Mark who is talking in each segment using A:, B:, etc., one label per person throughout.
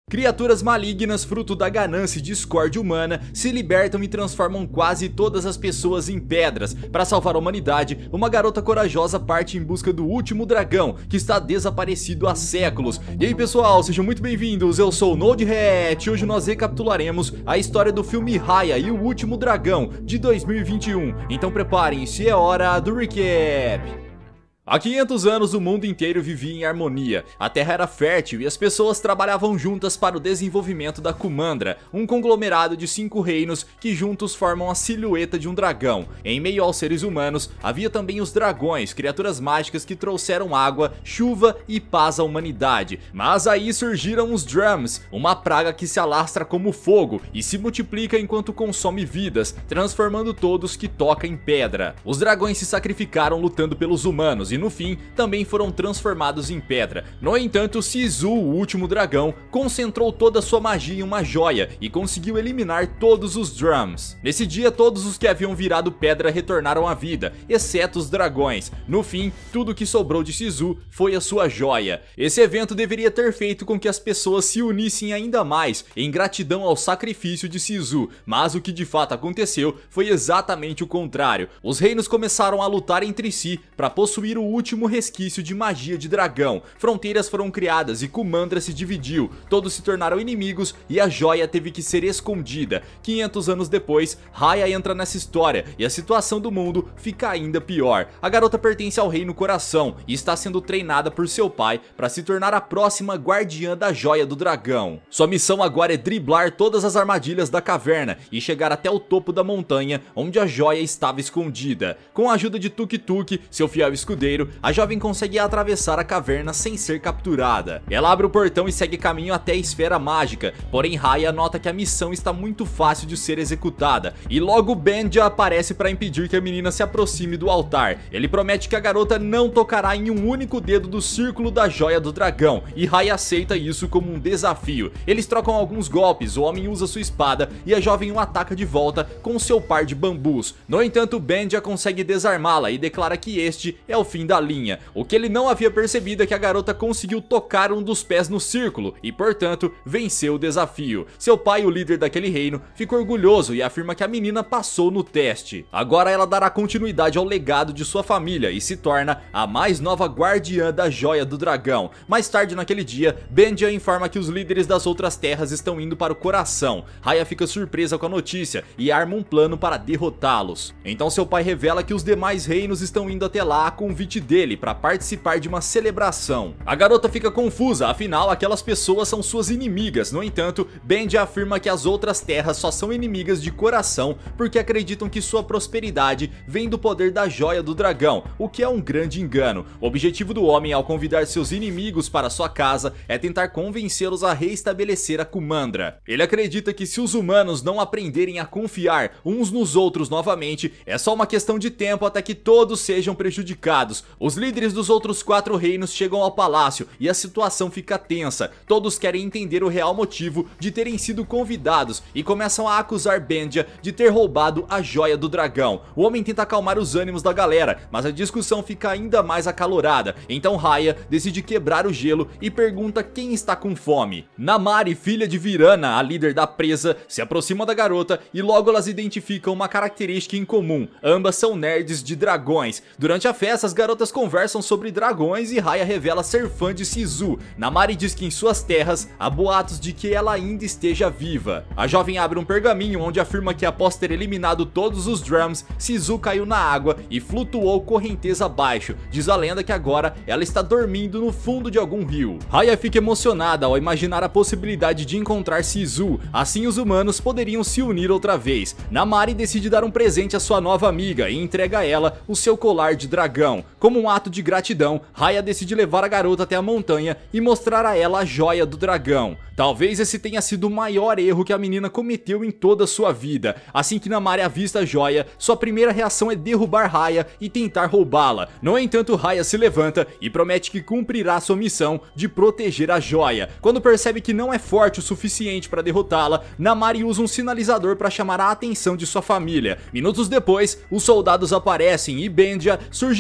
A: Criaturas malignas, fruto da ganância e discórdia humana, se libertam e transformam quase todas as pessoas em pedras. Para salvar a humanidade, uma garota corajosa parte em busca do último dragão, que está desaparecido há séculos. E aí pessoal, sejam muito bem-vindos, eu sou o NodeHat e hoje nós recapitularemos a história do filme Raya e o Último Dragão, de 2021. Então preparem-se, é hora do recap! Há 500 anos o mundo inteiro vivia em harmonia, a terra era fértil e as pessoas trabalhavam juntas para o desenvolvimento da Kumandra, um conglomerado de 5 reinos que juntos formam a silhueta de um dragão. Em meio aos seres humanos, havia também os dragões, criaturas mágicas que trouxeram água, chuva e paz à humanidade. Mas aí surgiram os Drums, uma praga que se alastra como fogo e se multiplica enquanto consome vidas, transformando todos que toca em pedra. Os dragões se sacrificaram lutando pelos humanos e no fim também foram transformados em pedra. No entanto, Sisu, o último dragão, concentrou toda a sua magia em uma joia e conseguiu eliminar todos os Drums. Nesse dia todos os que haviam virado pedra retornaram à vida, exceto os dragões. No fim, tudo que sobrou de Sisu foi a sua joia. Esse evento deveria ter feito com que as pessoas se unissem ainda mais em gratidão ao sacrifício de Sisu, mas o que de fato aconteceu foi exatamente o contrário. Os reinos começaram a lutar entre si para possuir o último resquício de magia de dragão. Fronteiras foram criadas e Kumandra se dividiu, todos se tornaram inimigos e a joia teve que ser escondida. 500 anos depois, Raya entra nessa história e a situação do mundo fica ainda pior. A garota pertence ao Reino Coração e está sendo treinada por seu pai para se tornar a próxima guardiã da joia do dragão. Sua missão agora é driblar todas as armadilhas da caverna e chegar até o topo da montanha onde a joia estava escondida. Com a ajuda de Tuk Tuk, seu fiel escudeiro, a jovem consegue atravessar a caverna sem ser capturada. Ela abre o portão e segue caminho até a esfera mágica, porém Raya nota que a missão está muito fácil de ser executada, e logo Benja aparece para impedir que a menina se aproxime do altar. Ele promete que a garota não tocará em um único dedo do círculo da joia do dragão, e Raya aceita isso como um desafio. Eles trocam alguns golpes, o homem usa sua espada e a jovem o ataca de volta com seu par de bambus. No entanto, Benja consegue desarmá-la e declara que este é o fim da linha. O que ele não havia percebido é que a garota conseguiu tocar um dos pés no círculo e, portanto, venceu o desafio. Seu pai, o líder daquele reino, fica orgulhoso e afirma que a menina passou no teste. Agora ela dará continuidade ao legado de sua família e se torna a mais nova guardiã da joia do dragão. Mais tarde naquele dia, Benja informa que os líderes das outras terras estão indo para o coração. Raya fica surpresa com a notícia e arma um plano para derrotá-los. Então seu pai revela que os demais reinos estão indo até lá a convite dele para participar de uma celebração. A garota fica confusa, afinal aquelas pessoas são suas inimigas. No entanto, Benja afirma que as outras terras só são inimigas de coração porque acreditam que sua prosperidade vem do poder da joia do dragão, o que é um grande engano. O objetivo do homem ao convidar seus inimigos para sua casa é tentar convencê-los a reestabelecer a Kumandra. Ele acredita que se os humanos não aprenderem a confiar uns nos outros novamente, é só uma questão de tempo até que todos sejam prejudicados. Os líderes dos outros 4 reinos chegam ao palácio e a situação fica tensa. Todos querem entender o real motivo de terem sido convidados e começam a acusar Benja de ter roubado a joia do dragão. O homem tenta acalmar os ânimos da galera, mas a discussão fica ainda mais acalorada. Então Raya decide quebrar o gelo e pergunta quem está com fome. Namari, filha de Virana, a líder da presa, se aproxima da garota e logo elas identificam uma característica em comum. Ambas são nerds de dragões. Durante a festa, as garotas conversam sobre dragões e Raya revela ser fã de Sisu. Namari diz que em suas terras há boatos de que ela ainda esteja viva. A jovem abre um pergaminho onde afirma que após ter eliminado todos os Drums, Sisu caiu na água e flutuou correnteza abaixo. Diz a lenda que agora ela está dormindo no fundo de algum rio. Raya fica emocionada ao imaginar a possibilidade de encontrar Sisu, assim os humanos poderiam se unir outra vez. Namari decide dar um presente à sua nova amiga e entrega a ela o seu colar de dragão. Como um ato de gratidão, Raya decide levar a garota até a montanha e mostrar a ela a joia do dragão. Talvez esse tenha sido o maior erro que a menina cometeu em toda a sua vida. Assim que Namari avista a joia, sua primeira reação é derrubar Raya e tentar roubá-la. No entanto, Raya se levanta e promete que cumprirá sua missão de proteger a joia. Quando percebe que não é forte o suficiente para derrotá-la, Namari usa um sinalizador para chamar a atenção de sua família. Minutos depois, os soldados aparecem e Benja surge logo em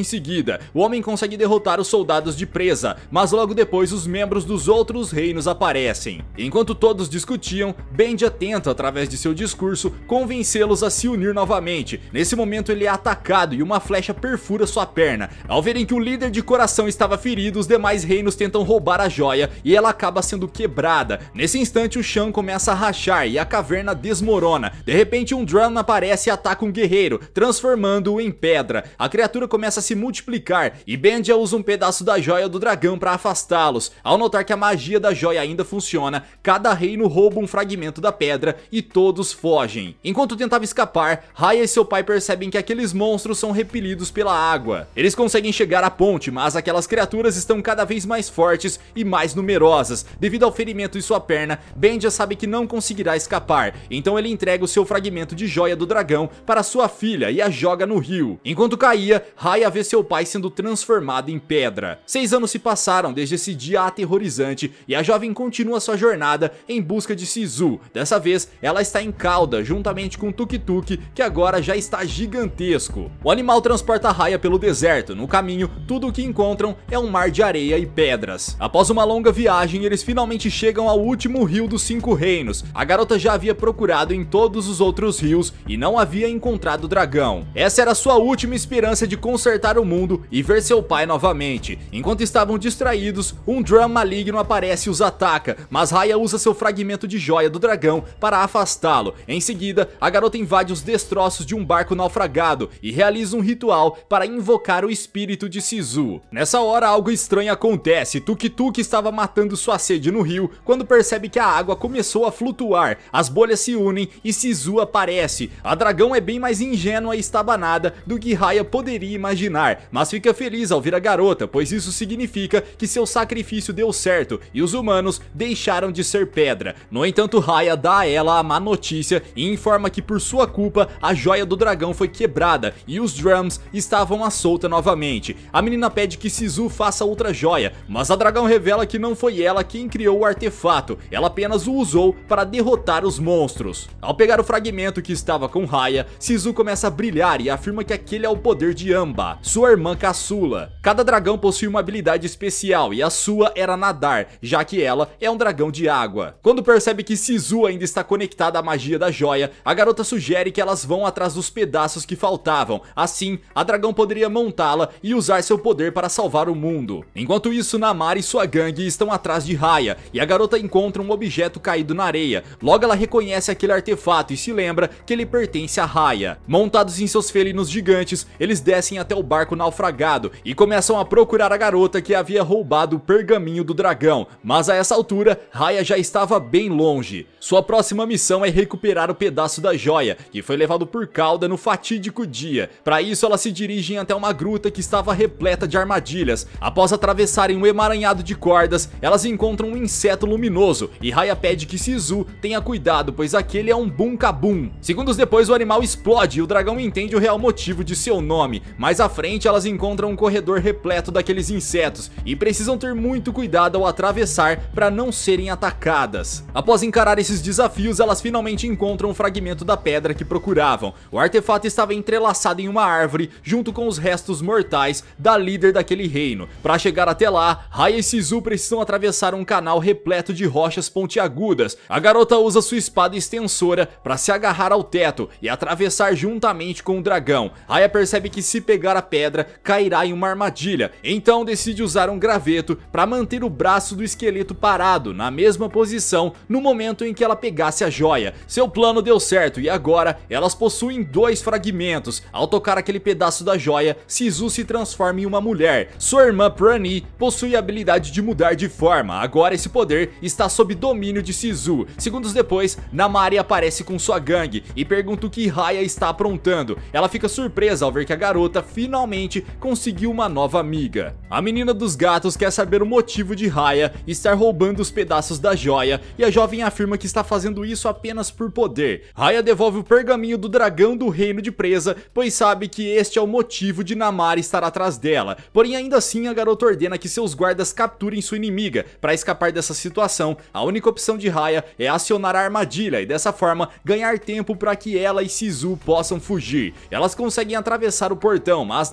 A: seguida, o homem consegue derrotar os soldados de presa, mas logo depois os membros dos outros reinos aparecem. Enquanto todos discutiam, Bendia tenta, através de seu discurso, convencê-los a se unir novamente. Nesse momento ele é atacado e uma flecha perfura sua perna. Ao verem que o líder de coração estava ferido, os demais reinos tentam roubar a joia e ela acaba sendo quebrada. Nesse instante o chão começa a rachar e a caverna desmorona. De repente um Drum aparece e ataca um guerreiro, transformando-o em pedra. A criatura começa a se multiplicar e Bendia usa um pedaço da joia do dragão para afastá-los. Ao notar que a magia da joia ainda funciona, cada reino rouba um fragmento da pedra e todos fogem. Enquanto tentava escapar, Raya e seu pai percebem que aqueles monstros são repelidos pela água. Eles conseguem chegar à ponte, mas aquelas criaturas estão cada vez mais fortes e mais numerosas. Devido ao ferimento em sua perna, Bendia sabe que não conseguirá escapar, então ele entrega o seu fragmento de joia do dragão para sua filha e a joga no rio. Enquanto caía, Raya vê seu pai sendo transformado em pedra. 6 anos se passaram desde esse dia aterrorizante e a jovem continua sua jornada em busca de Sisu. Dessa vez, ela está em cauda juntamente com Tuk-Tuk, que agora já está gigantesco. O animal transporta Raya pelo deserto. No caminho, tudo o que encontram é um mar de areia e pedras. Após uma longa viagem, eles finalmente chegam ao último rio dos 5 reinos. A garota já havia procurado em todos os outros rios e não havia encontrado o dragão. Essa era sua última esperança de consertar o mundo e ver seu pai novamente. Enquanto estavam distraídos, um Drum maligno aparece e os ataca, mas Raya usa seu fragmento de joia do dragão para afastá-lo. Em seguida, a garota invade os destroços de um barco naufragado e realiza um ritual para invocar o espírito de Sisu. Nessa hora, algo estranho acontece. Tuk-Tuk estava matando sua sede no rio quando percebe que a água começou a flutuar. As bolhas se unem e Sisu aparece. A dragão é bem mais ingênua e estabanada do que Raya poderia imaginar, mas fica feliz ao ver a garota, pois isso significa que seu sacrifício deu certo e os humanos deixaram de ser pedra. No entanto, Raya dá a ela a má notícia e informa que por sua culpa a joia do dragão foi quebrada e os Drums estavam à solta novamente. A menina pede que Sisu faça outra joia, mas a dragão revela que não foi ela quem criou o artefato, ela apenas o usou para derrotar os monstros. Ao pegar o fragmento que estava com Raya, Sisu começa a brilhar e afirma que aquele é o poder de Amba, sua irmã caçula. Cada dragão possui uma habilidade especial e a sua era nadar, já que ela é um dragão de água. Quando percebe que Sisu ainda está conectada à magia da joia, a garota sugere que elas vão atrás dos pedaços que faltavam. Assim, a dragão poderia montá-la e usar seu poder para salvar o mundo. Enquanto isso, Namari e sua gangue estão atrás de Raya e a garota encontra um objeto caído na areia. Logo ela reconhece aquele artefato e se lembra que ele pertence a Raya. Montados em seus felinos gigantes, eles descem até o barco naufragado e começam a procurar a garota que havia roubado o pergaminho do dragão, mas a essa altura, Raya já estava bem longe. Sua próxima missão é recuperar o pedaço da joia, que foi levado por cauda no fatídico dia. Para isso, elas se dirigem até uma gruta que estava repleta de armadilhas. Após atravessarem um emaranhado de cordas, elas encontram um inseto luminoso e Raya pede que Sisu tenha cuidado, pois aquele é um Boom-Kabum. Segundos depois, o animal explode e o dragão entende o real motivo de seu nome. Mais à frente, elas encontram um corredor repleto daqueles insetos e precisam ter muito cuidado ao atravessar para não serem atacadas. Após encarar esses desafios, elas finalmente encontram o fragmento da pedra que procuravam. O artefato estava entrelaçado em uma árvore junto com os restos mortais da líder daquele reino. Para chegar até lá, Raya e Sisu precisam atravessar um canal repleto de rochas pontiagudas. A garota usa sua espada extensora para se agarrar ao teto e atravessar juntamente com o dragão. Raya percebe que se pegar a pedra, cairá em uma armadilha, então decide usar um graveto para manter o braço do esqueleto parado na mesma posição no momento em que ela pegasse a joia. Seu plano deu certo e agora elas possuem 2 fragmentos. Ao tocar aquele pedaço da joia, Sisu se transforma em uma mulher. Sua irmã Prani possui a habilidade de mudar de forma. Agora esse poder está sob domínio de Sisu. Segundos depois, Namari aparece com sua gangue e pergunta o que Raya está aprontando. Ela fica surpresa ao ver que a garota finalmente conseguiu uma nova amiga. A menina dos gatos quer saber o motivo de Raya estar roubando os pedaços da joia e a jovem afirma que está fazendo isso apenas por poder. Raya devolve o pergaminho do dragão do reino de presa, pois sabe que este é o motivo de Namari estar atrás dela. Porém, ainda assim, a garota ordena que seus guardas capturem sua inimiga. Para escapar dessa situação, a única opção de Raya é acionar a armadilha e dessa forma ganhar tempo para que ela e Sisu possam fugir. Elas conseguem atravessar o portão, mas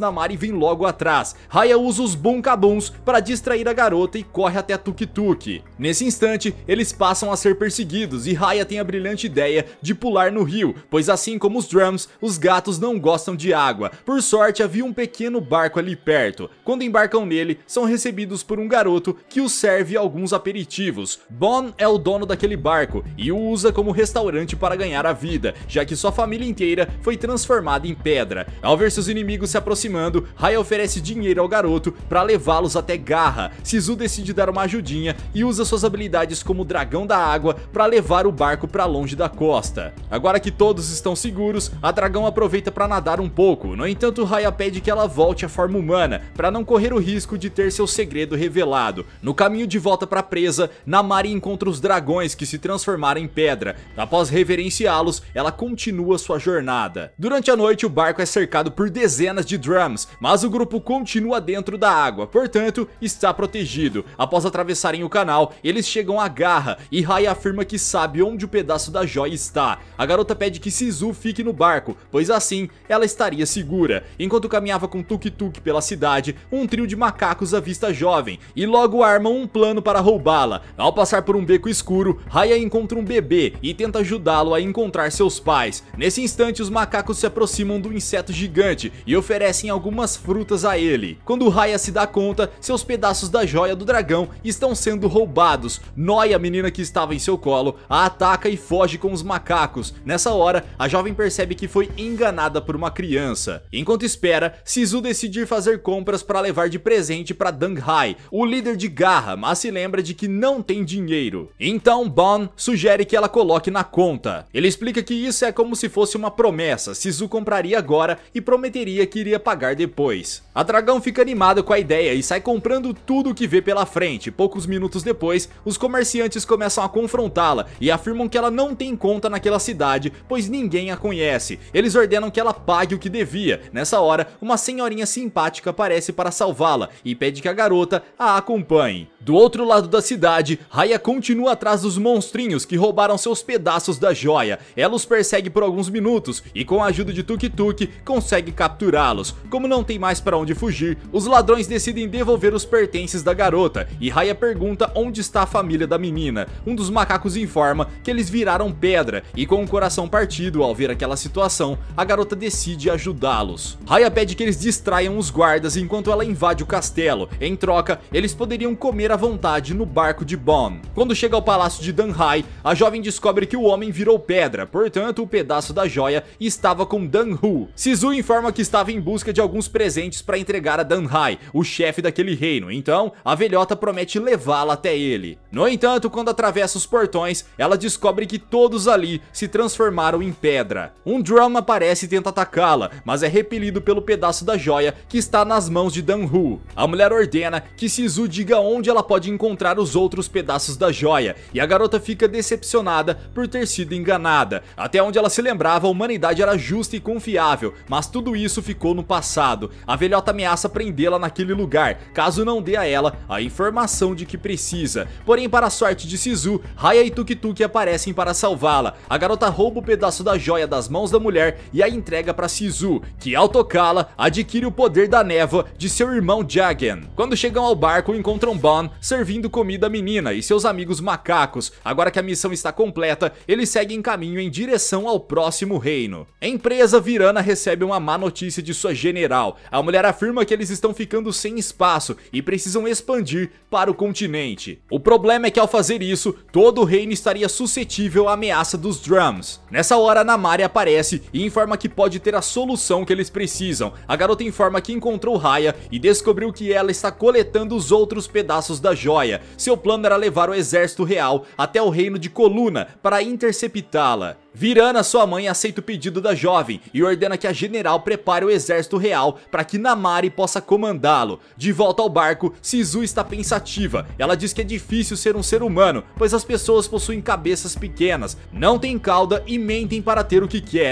A: Namari vem logo atrás. Raya usa os Bunkabuns para distrair a garota e corre até Tuk Tuk. Nesse instante, eles passam a ser perseguidos e Raya tem a brilhante ideia de pular no rio, pois assim como os Drums, os gatos não gostam de água. Por sorte, havia um pequeno barco ali perto. Quando embarcam nele, são recebidos por um garoto que os serve alguns aperitivos. Bon é o dono daquele barco e o usa como restaurante para ganhar a vida, já que sua família inteira foi transformada em pedra. Ao ver seus inimigos se aproximando, Raya oferece dinheiro ao garoto para levá-los até Garra. Sisu decide dar uma ajudinha e usa suas habilidades como dragão da água para levar o barco para longe da costa. Agora que todos estão seguros, a dragão aproveita para nadar um pouco. No entanto, Raya pede que ela volte à forma humana para não correr o risco de ter seu segredo revelado. No caminho de volta para a presa, Namari encontra os dragões que se transformaram em pedra. Após reverenciá-los, ela continua sua jornada. Durante a noite, o barco é cercado por dezenas de Drums, mas o grupo continua dentro da água, portanto, está protegido. Após atravessarem o canal, eles chegam à Garra e Raya afirma que sabe onde o pedaço da joia está. A garota pede que Sisu fique no barco, pois assim ela estaria segura. Enquanto caminhava com Tuk Tuk pela cidade, um trio de macacos avista a jovem e logo armam um plano para roubá-la. Ao passar por um beco escuro, Raya encontra um bebê e tenta ajudá-lo a encontrar seus pais. Nesse instante, os macacos se aproximam do inseto gigante e oferecem algumas frutas a ele. Quando Raya se dá conta, seus pedaços da joia do dragão estão sendo roubados. Noi, a menina que estava em seu colo, a ataca e foge com os macacos. Nessa hora, a jovem percebe que foi enganada por uma criança. Enquanto espera, Sisu decide ir fazer compras para levar de presente para Danghai, o líder de Garra, mas se lembra de que não tem dinheiro. Então Bon sugere que ela coloque na conta. Ele explica que isso é como se fosse uma promessa. Sisu compraria agora e prometeria que iria pagar depois. A dragão fica animada com a ideia e sai comprando tudo que vê pela frente. Poucos minutos depois, os comerciantes começam a confrontá-la e afirmam que ela não tem conta naquela cidade, pois ninguém a conhece. Eles ordenam que ela pague o que devia. Nessa hora, uma senhorinha simpática aparece para salvá-la e pede que a garota a acompanhe. Do outro lado da cidade, Raya continua atrás dos monstrinhos que roubaram seus pedaços da joia. Ela os persegue por alguns minutos e com a ajuda de Tuk Tuk consegue capturá-los. Como não tem mais para onde fugir, os ladrões decidem devolver os pertences da garota e Raya pergunta onde está a família da menina. Um dos macacos informa que eles viraram pedra e com o coração partido ao ver aquela situação, a garota decide ajudá-los. Raya pede que eles distraiam os guardas enquanto ela invade o castelo. Em troca, eles poderiam comer à vontade no barco de Bon. Quando chega ao palácio de Danghai, a jovem descobre que o homem virou pedra, portanto o pedaço da joia estava com Dan-Hu. Sisu informa que estava em busca de alguns presentes para entregar a Danghai, o chefe daquele reino, então a velhota promete levá-la até ele. No entanto, quando atravessa os portões, ela descobre que todos ali se transformaram em pedra. Um Drum aparece e tenta atacá-la, mas é repelido pelo pedaço da joia que está nas mãos de Dan-Hu. A mulher ordena que Sisu diga onde ela pode encontrar os outros pedaços da joia, e a garota fica decepcionada por ter sido enganada. Até onde ela se lembrava, a humanidade era justa e confiável, mas tudo isso ficou no passado. A velhota ameaça prendê-la naquele lugar, caso não dê a ela a informação de que precisa. Porém, para a sorte de Sisu, Raya e Tuk Tuk aparecem para salvá-la. A garota rouba o pedaço da joia das mãos da mulher e a entrega para Sisu, que ao tocá-la, adquire o poder da névoa de seu irmão Jagen. Quando chegam ao barco, encontram Bon servindo comida à menina e seus amigos macacos. Agora que a missão está completa, eles seguem caminho em direção ao próximo reino. Em presa, Virana recebe uma má notícia de sua general. A mulher afirma que eles estão ficando sem espaço e precisam expandir para o continente. O problema é que ao fazer isso, todo o reino estaria suscetível à ameaça dos Drums. Nessa hora, Namari aparece e informa que pode ter a solução que eles precisam. A garota informa que encontrou Raya e descobriu que ela está coletando os outros pedaços da joia. Seu plano era levar o exército real até o reino de Coluna para interceptá-la. Virana, sua mãe, aceita o pedido da jovem e ordena que a general prepare o exército real para que Namari possa comandá-lo. De volta ao barco, Sisu está pensativa. Ela diz que é difícil ser um ser humano, pois as pessoas possuem cabeças pequenas, não têm cauda e mentem para ter o que querem.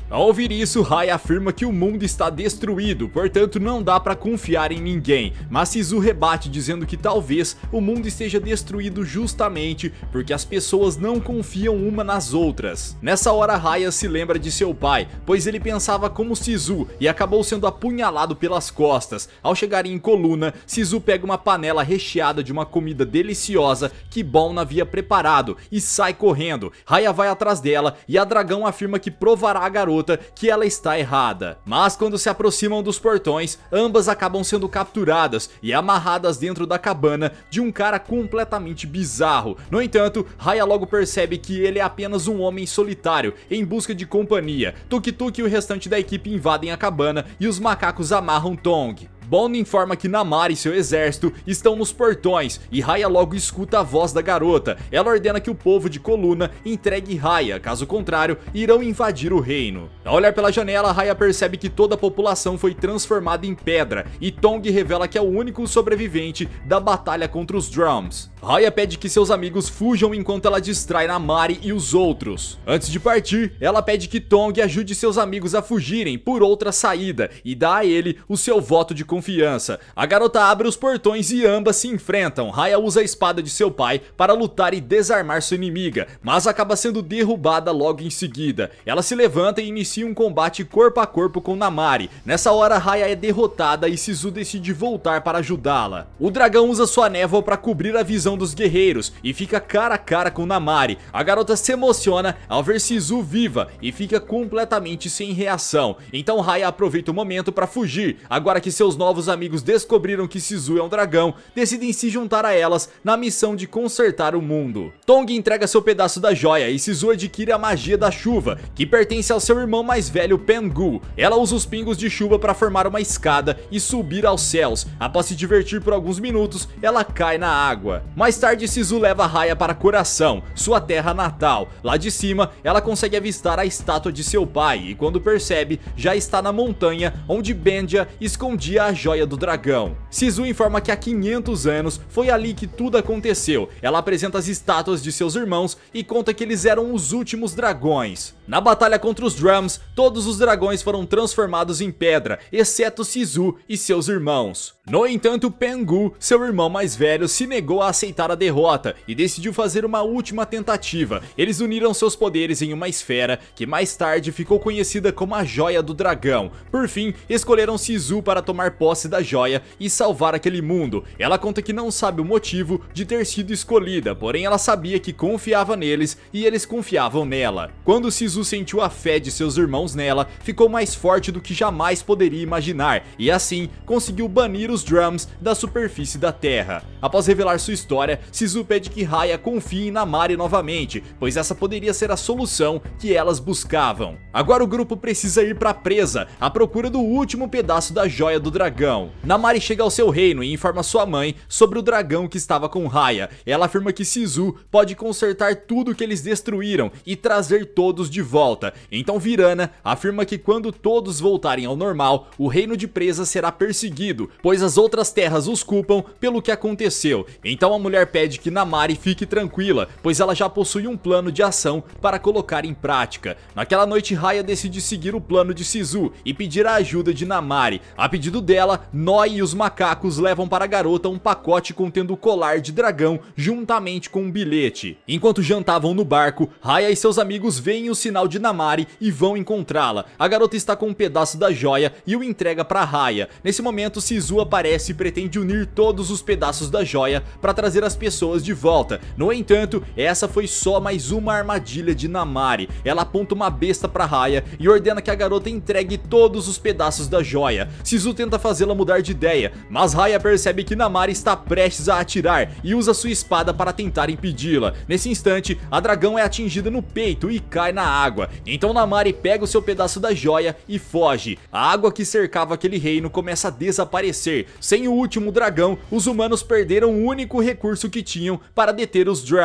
A: Ao ouvir isso, Raya afirma que o mundo está destruído, portanto não dá pra confiar em ninguém, mas Shizu rebate dizendo que talvez o mundo esteja destruído justamente porque as pessoas não confiam uma nas outras. Nessa hora, Raya se lembra de seu pai, pois ele pensava como Shizu e acabou sendo apunhalado pelas costas. Ao chegarem em Coluna, Shizu pega uma panela recheada de uma comida deliciosa que Bon havia preparado e sai correndo. Raya vai atrás dela e a dragão afirma que provará à garota que ela está errada. Mas quando se aproximam dos portões, ambas acabam sendo capturadas e amarradas dentro da cabana de um cara completamente bizarro. No entanto, Raya logo percebe que ele é apenas um homem solitário em busca de companhia. Tuk Tuk e o restante da equipe invadem a cabana e os macacos amarram Tong. Bon informa que Namari e seu exército estão nos portões e Raya logo escuta a voz da garota. Ela ordena que o povo de Coluna entregue Raya, caso contrário, irão invadir o reino. Ao olhar pela janela, Raya percebe que toda a população foi transformada em pedra e Tong revela que é o único sobrevivente da batalha contra os Drums. Raya pede que seus amigos fujam enquanto ela distrai Namari e os outros. Antes de partir, ela pede que Tong ajude seus amigos a fugirem por outra saída e dá a ele o seu voto de confiança. A garota abre os portões e ambas se enfrentam. Raya usa a espada de seu pai para lutar e desarmar sua inimiga, mas acaba sendo derrubada logo em seguida. Ela se levanta e inicia um combate corpo a corpo com Namari. Nessa hora, Raya é derrotada e Shizu decide voltar para ajudá-la. O dragão usa sua névoa para cobrir a visão dos guerreiros e fica cara a cara com Namari. A garota se emociona ao ver Shizu viva e fica completamente sem reação. Então Raya aproveita o momento para fugir. Agora que seus novos amigos descobriram que Shizu é um dragão, decidem se juntar a elas na missão de consertar o mundo. Tong entrega seu pedaço da joia e Shizu adquire a magia da chuva, que pertence ao seu irmão mais velho Pengu. Ela usa os pingos de chuva para formar uma escada e subir aos céus. Após se divertir por alguns minutos, ela cai na água. Mais tarde, Shizu leva Raya para Coração, sua terra natal. Lá de cima, ela consegue avistar a estátua de seu pai e quando percebe, já está na montanha onde Bendia escondia a joia do dragão. Shizu informa que há 500 anos foi ali que tudo aconteceu. Ela apresenta as estátuas de seus irmãos e conta que eles eram os últimos dragões. Na batalha contra os Drums, todos os dragões foram transformados em pedra, exceto Shizu e seus irmãos. No entanto, Pengu, seu irmão mais velho, se negou a aceitar a derrota e decidiu fazer uma última tentativa. Eles uniram seus poderes em uma esfera que mais tarde ficou conhecida como a Joia do Dragão. Por fim, escolheram Shizu para tomar posse da joia e salvar aquele mundo. Ela conta que não sabe o motivo de ter sido escolhida, porém ela sabia que confiava neles e eles confiavam nela. Quando Shizu sentiu a fé de seus irmãos nela, ficou mais forte do que jamais poderia imaginar e assim conseguiu banir os Drums da superfície da terra. Após revelar sua história, Shizu pede que Raya confie em Namari novamente, pois essa poderia ser a solução que elas buscavam. Agora o grupo precisa ir para a presa, à procura do último pedaço da joia do dragão. Namari chega ao seu reino e informa sua mãe sobre o dragão que estava com Raya. Ela afirma que Shizu pode consertar tudo que eles destruíram e trazer todos de volta. Então Virana afirma que quando todos voltarem ao normal, o reino de presa será perseguido, pois as outras terras os culpam pelo que aconteceu. Então a mulher pede que Namari fique tranquila, pois ela já possui um plano de ação para colocar em prática. Naquela noite, Raya decide seguir o plano de Shizu e pedir a ajuda de Namari. A pedido dela, Noi e os macacos levam para a garota um pacote contendo o colar de dragão juntamente com um bilhete. Enquanto jantavam no barco, Raya e seus amigos veem o sinal de Namari e vão encontrá-la. A garota está com um pedaço da joia e o entrega para Raya. Nesse momento, Shizu aparece e pretende unir todos os pedaços da joia para trazer as pessoas de volta. No entanto, essa foi só mais uma armadilha de Namari. Ela aponta uma besta para Raya e ordena que a garota entregue todos os pedaços da joia. Shizu tenta fazê-la mudar de ideia, mas Raya percebe que Namari está prestes a atirar e usa sua espada para tentar impedi-la. Nesse instante, a dragão é atingida no peito e cai na água. Então Namari pega o seu pedaço da joia e foge. A água que cercava aquele reino começa a desaparecer. Sem o último dragão, os humanos perderam o único recurso que tinham para deter os Drums.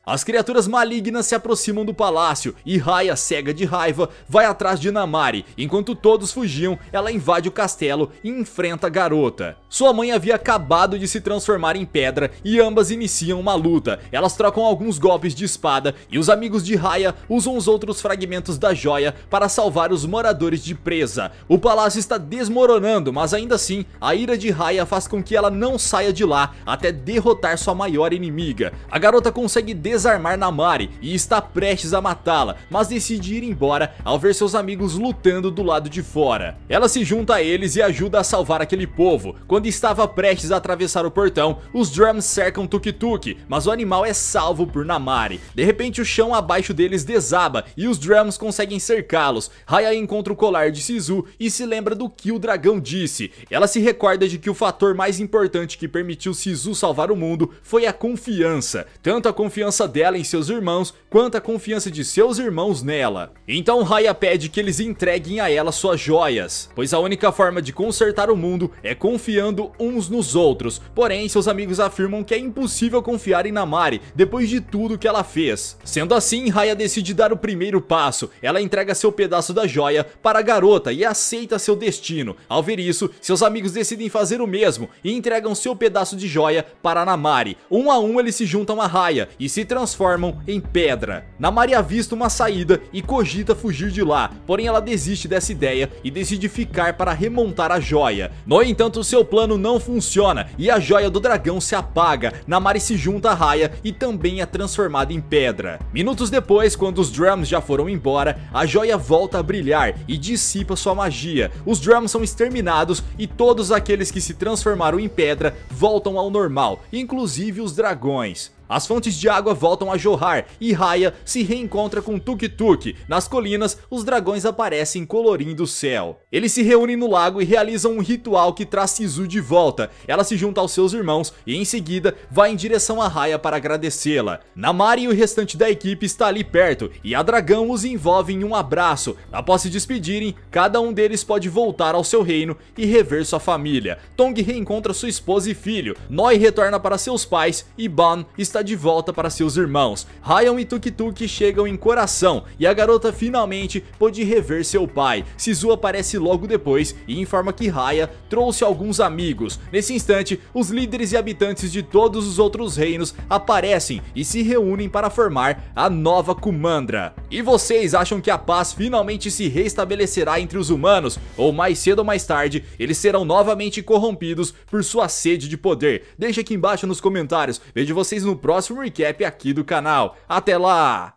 A: As criaturas malignas se aproximam do palácio e Raya, cega de raiva, vai atrás de Namari. Enquanto todos fugiam, ela invade o castelo e enfrenta a garota. Sua mãe havia acabado de se transformar em pedra e ambas iniciam uma luta. Elas trocam alguns golpes de espada e os amigos de Raya usam os outros fragmentos da joia para salvar os moradores de Presa. O palácio está desmoronando, mas ainda assim, a ira de Raya faz com que ela não saia de lá até derrotar sua maior inimiga. A garota consegue desarmar Namari e está prestes a matá-la, mas decide ir embora ao ver seus amigos lutando do lado de fora. Ela se junta a eles e ajuda a salvar aquele povo. Quando estava prestes a atravessar o portão, os Drums cercam Tuk Tuk, mas o animal é salvo por Namari. De repente o chão abaixo deles desaba e os Drums conseguem cercá-los. Raya encontra o colar de Sisu e se lembra do que o dragão disse. Ela se recorda de que o fator mais importante que permitiu Sisu salvar o mundo foi a confiança. Tanto a confiança dela em seus irmãos, quanto a confiança de seus irmãos nela. Então Raya pede que eles entreguem a ela suas joias, pois a única forma de consertar o mundo é confiando uns nos outros. Porém, seus amigos afirmam que é impossível confiar em Namari depois de tudo que ela fez. Sendo assim, Raya decide dar o primeiro passo. Ela entrega seu pedaço da joia para a garota e aceita seu destino. Ao ver isso, seus amigos decidem fazer o mesmo e entregam seu pedaço de joia para Namari. Um a um eles se juntam a Raya e se transformam em pedra. Namari avista uma saída e cogita fugir de lá, porém ela desiste dessa ideia e decide ficar para remontar a joia. No entanto, seu plano não funciona e a joia do dragão se apaga. Namari se junta a Raya e também é transformada em pedra. Minutos depois, quando os Drums já foram embora, a joia volta a brilhar e dissipa sua magia. Os Drums são exterminados e todos aqueles que se transformaram em pedra voltam ao normal, inclusive os dragões. As fontes de água voltam a jorrar e Raya se reencontra com Tuk Tuk. Nas colinas, os dragões aparecem colorindo o céu. Eles se reúnem no lago e realizam um ritual que traz Sisu de volta. Ela se junta aos seus irmãos e em seguida vai em direção a Raya para agradecê-la. Namari e o restante da equipe está ali perto e a dragão os envolve em um abraço. Após se despedirem, cada um deles pode voltar ao seu reino e rever sua família. Tong reencontra sua esposa e filho. Noi retorna para seus pais e Ban está de volta para seus irmãos. Ryan e Tuk Tuk chegam em Coração e a garota finalmente pôde rever seu pai. Sisu aparece logo depois e informa que Raya trouxe alguns amigos. Nesse instante, os líderes e habitantes de todos os outros reinos aparecem e se reúnem para formar a nova Kumandra. E vocês acham que a paz finalmente se restabelecerá entre os humanos? Ou mais cedo ou mais tarde, eles serão novamente corrompidos por sua sede de poder? Deixa aqui embaixo nos comentários. Vejo vocês no próximo recap aqui do canal. Até lá!